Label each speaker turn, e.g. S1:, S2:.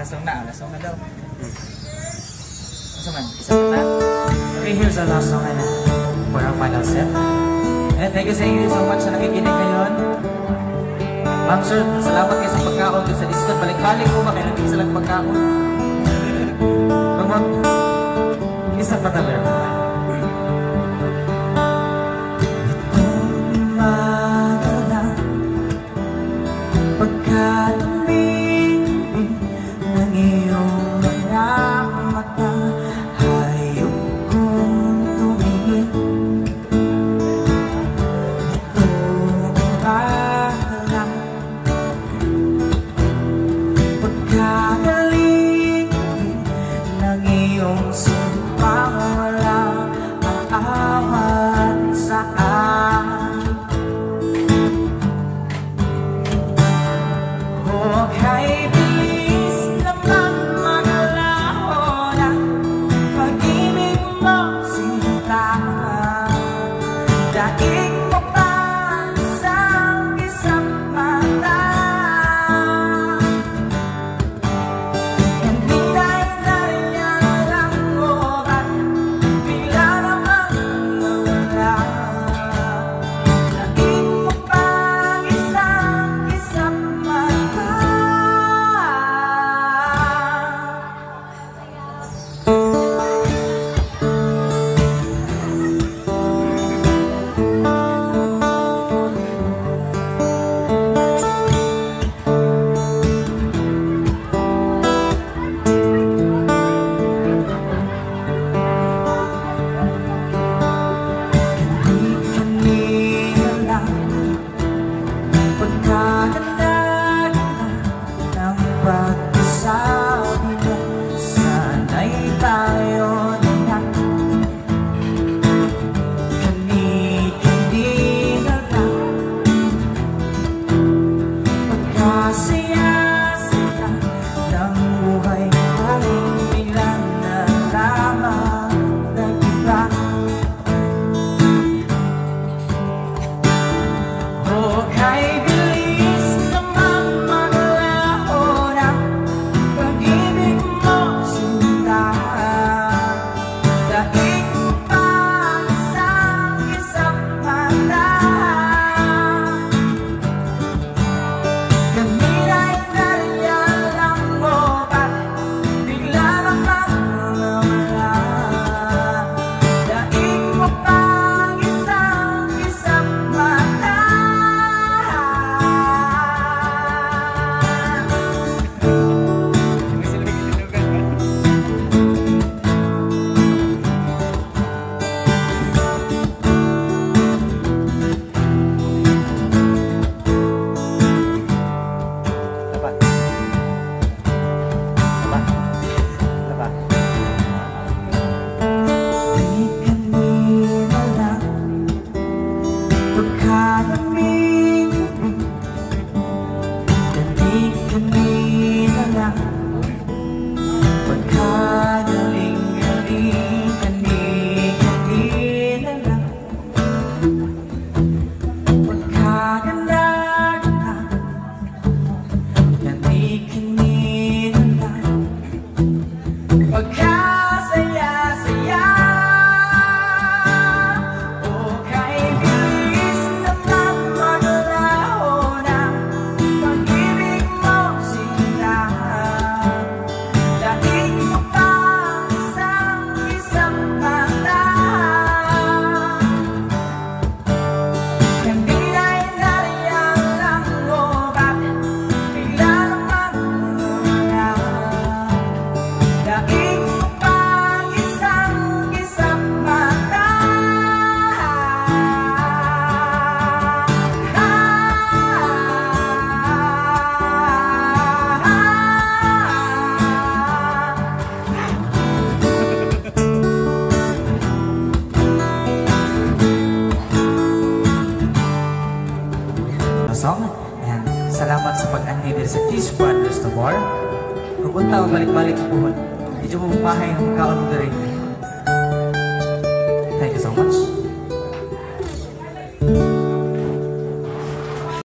S1: lasong na daw. Asa man, isa pa na.
S2: Okay, here's our last song na for our final set. And thank you so much sa nakikinig ngayon. Ma'am sir, salamat kayo sa pagkaon sa Discord. Balik-balik ko ba kayo natin sa lang pagkaon? Kamot, isa pa tabi. Song. And salamat sa pag-anid sa T-Squad Restaurant. Pupunta o balik-balik sa puhon. Medyo mo mahay ang kaon mo rin. Thank you so much.